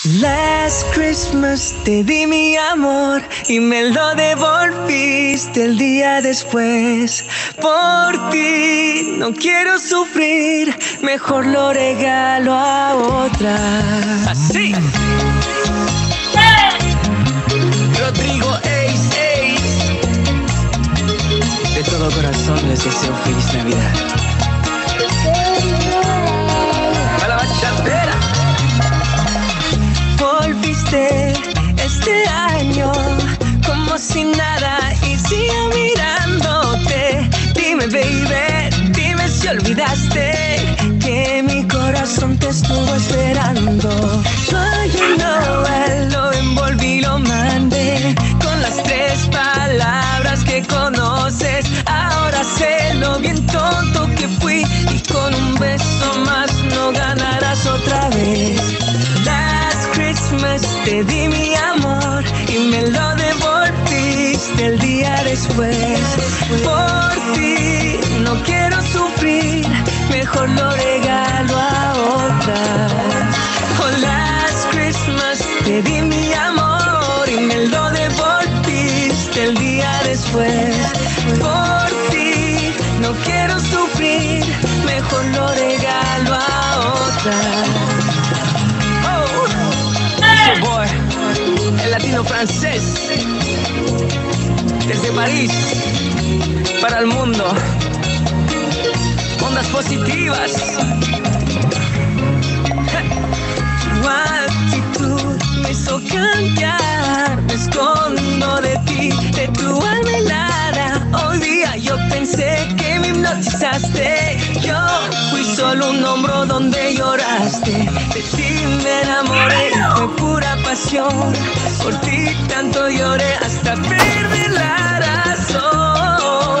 Last Christmas te di mi amor y me lo devolviste el día después. Por ti no quiero sufrir, mejor lo regalo a otra. Así. Rodrigo Ace. De todo corazón les deseo feliz Navidad. Para la bachatera. Volviste este año como si nada y sigo mirándote. Dime, baby, dime si olvidaste que mi corazón te estuvo esperando. Soy Noel, lo envolví, lo mandé con las 3 palabras que conoces. Ahora sé lo bien tonto que fui y con un beso más no ganarás otra vez. Last Christmas te di mi amor y me lo devolviste el día después. Por ti no quiero sufrir, mejor lo regalo a otra. Oh, last Christmas te di mi amor y me lo devolviste el día después. Por ti no quiero sufrir, mejor lo regalo a otra. Oh, boy, el latino francés, desde París para el mundo. Ondas positivas. Tu actitud me hizo cambiar. Me escondo de ti, de tu alma helada. Hoy día yo pensé que me hipnotizaste. Yo fui solo un hombro donde lloraste. De ti me enamoré y fue pura pasión. Por ti tanto lloré hasta perder la razón.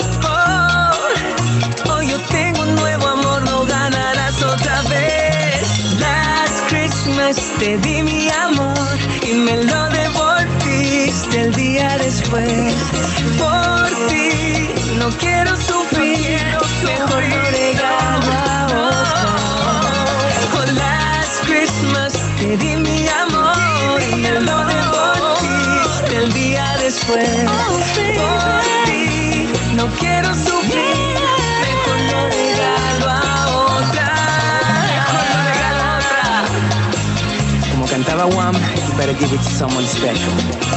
Hoy yo tengo un nuevo amor, no ganarás otra vez. Last Christmas te di mi amor y me lo devolviste el día después. Por ti no quiero sufrir, mejor lo regalo a otra. Oh, last Christmas te di mi amor y me lo devolviste el día después. Por ti no quiero sufrir, mejor lo regalo a otra. Mejor lo regalo a otra. Como cantaba Wham, you better give it to someone special.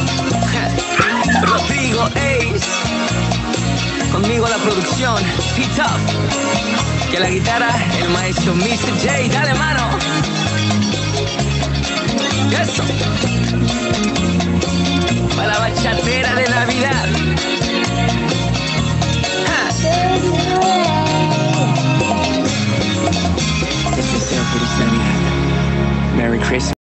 Rodrigo Ace, conmigo la producción, P-Tough, que la guitarra, el maestro Mr. J, dale mano. Eso. Para la bachatera de Navidad. Les deseo feliz Navidad. Merry Christmas.